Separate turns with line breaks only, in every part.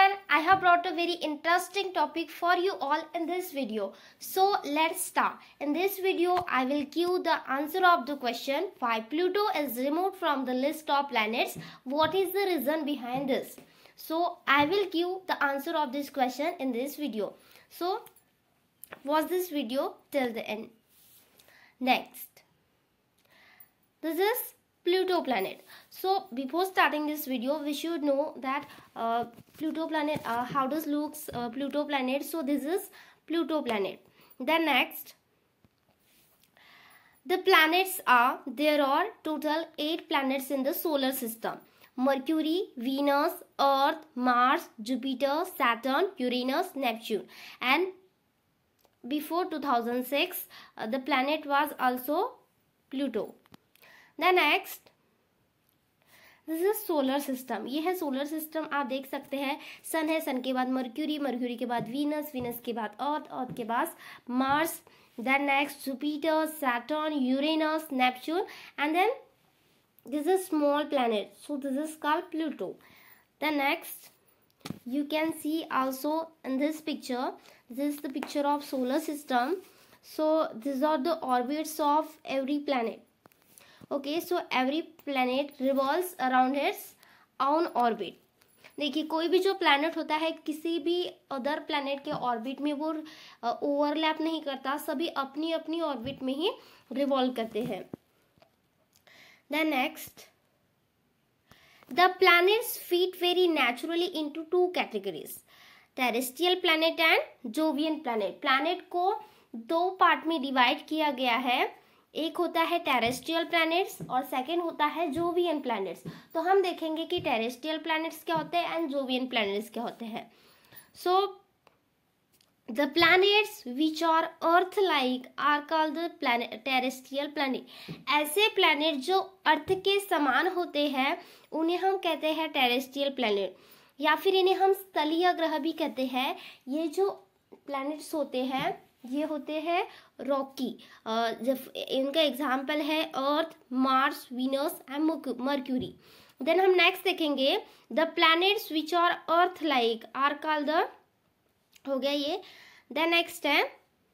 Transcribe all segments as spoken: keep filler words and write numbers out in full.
everyone, I have brought a very interesting topic for you all in this video. So let's start. In this video, I will give the answer of the question why Pluto is removed from the list of planets. What is the reason behind this? So I will give the answer of this question in this video. So watch this video till the end. Next, this is Pluto planet. So before starting this video, we should know that uh, Pluto planet, uh, how does looks uh, Pluto planet. So this is Pluto planet. Then next, the planets are, there are total eight planets in the solar system. Mercury, Venus, Earth, Mars, Jupiter, Saturn, Uranus, Neptune. And before two thousand six, uh, the planet was also Pluto. The next, this is solar system. ये है solar system. आप देख सकते हैं सन है, सन के बाद mercury, mercury के बाद वीनस, वीनस के बाद अर्थ, अर्थ के बाद Mars, then next Jupiter, Saturn, Uranus, Neptune, and then this is small planet. So this is called Pluto. The next you can see also in this picture, this is the picture of solar system. So these are the orbits of every planet. Okay, so every planet revolves around its own orbit. देखिए कोई भी जो planet होता है किसी भी other planet के orbit में वो ओवरलैप नहीं करता, सभी अपनी अपनी orbit में ही revolve करते हैं. Then next, the planets fit very naturally into two categories, terrestrial planet and Jovian planet. planet को दो पार्ट में डिवाइड किया गया है. एक होता है टेरेस्ट्रियल प्लैनेट्स और सेकंड होता है जोवियन प्लैनेट्स. तो हम देखेंगे कि टेरेस्ट्रियल प्लैनेट्स क्या होते हैं एंड जोवियन प्लैनेट्स क्या होते हैं. So the planets which are earth like are called the terrestrial planet. ऐसे प्लैनेट जो अर्थ के समान होते हैं उन्हें हम कहते हैं टेरेस्ट्रियल प्लैनेट, या फिर इन्हें हम स्थलीय ग्रह भी कहते हैं. ये जो प्लैनेट्स होते हैं ये होते हैं रॉकी. जब इनका एग्जाम्पल है earth, Mars, Venus and Mercury. Then हम नेक्स्ट देखेंगे the planets which are earth like are called the, हो गया ये. देन नेक्स्ट है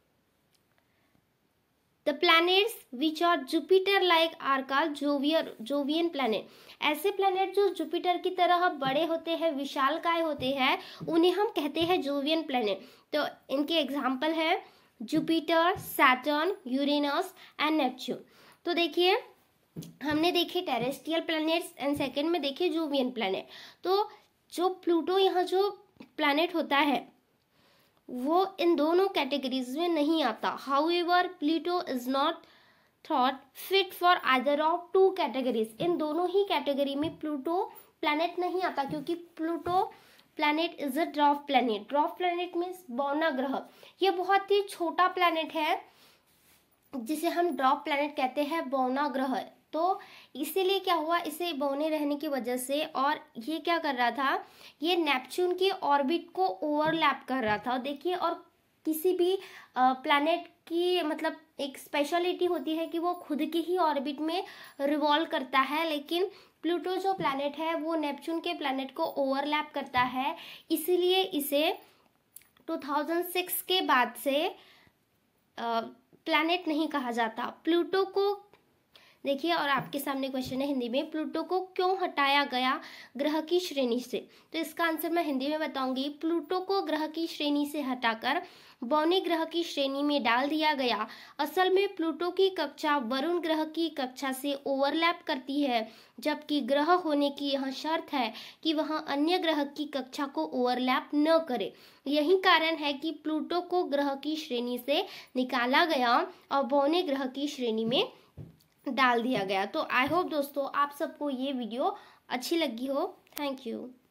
the planets which are Jupiter like are called jovian jovian planet. ऐसे प्लैनेट जो Jupiter की तरह बड़े होते हैं, विशालकाय होते हैं, उन्हें हम कहते हैं जोवियन प्लैनेट. तो इनके एग्जाम्पल है Jupiter, Saturn, Uranus and Neptune. तो देखिए हमने देखे टेरेस्ट्रियल प्लैनेट्स एंड सेकंड में देखे जोवियन प्लैनेट. तो जो प्लूटो यहाँ जो प्लैनेट होता है वो इन दोनों कैटेगरीज में नहीं आता. However Pluto is not thought fit for either of two categories. इन दोनों ही कैटेगरी में प्लूटो प्लैनेट नहीं आता क्योंकि Pluto planet is a dwarf planet. Dwarf planet means बौना ग्रह. ये बहुत ही छोटा प्लैनेट है जिसे हम ड्वार्फ प्लैनेट कहते हैं, बौना ग्रह. तो इसीलिए क्या हुआ, इसे बौने रहने की वजह से, और ये क्या कर रहा था, ये नेपच्यून की ऑर्बिट को ओवरलैप कर रहा था. देखिए, और किसी भी प्लैनेट की मतलब एक स्पेशलिटी होती है कि वो खुद की ही ऑर्बिट में रिवॉल्व करता है, लेकिन प्लूटो जो प्लैनेट है वो नेपच्यून के प्लैनेट को ओवरलैप करता है. इसीलिए इसे दो हज़ार छह के बाद से प्लैनेट नहीं कहा जाता. प्लूटो को देखिए, और आपके सामने क्वेश्चन है हिंदी में, प्लूटो को क्यों हटाया गया ग्रह की श्रेणी से. तो इसका आंसर मैं हिंदी में बताऊंगी. प्लूटो को ग्रह की श्रेणी से हटाकर बौने ग्रह की श्रेणी में डाल दिया गया. असल में प्लूटो की कक्षा वरुण ग्रह की कक्षा से ओवरलैप करती है, जबकि ग्रह होने की यह शर्त है कि वह अन्य ग्रह की कक्षा को ओवरलैप न करे. यही कारण है कि प्लूटो को ग्रह की श्रेणी से निकाला गया और बौने ग्रह की श्रेणी में डाल दिया गया. तो आई होप दोस्तों आप सबको ये वीडियो अच्छी लगी हो. Thank you.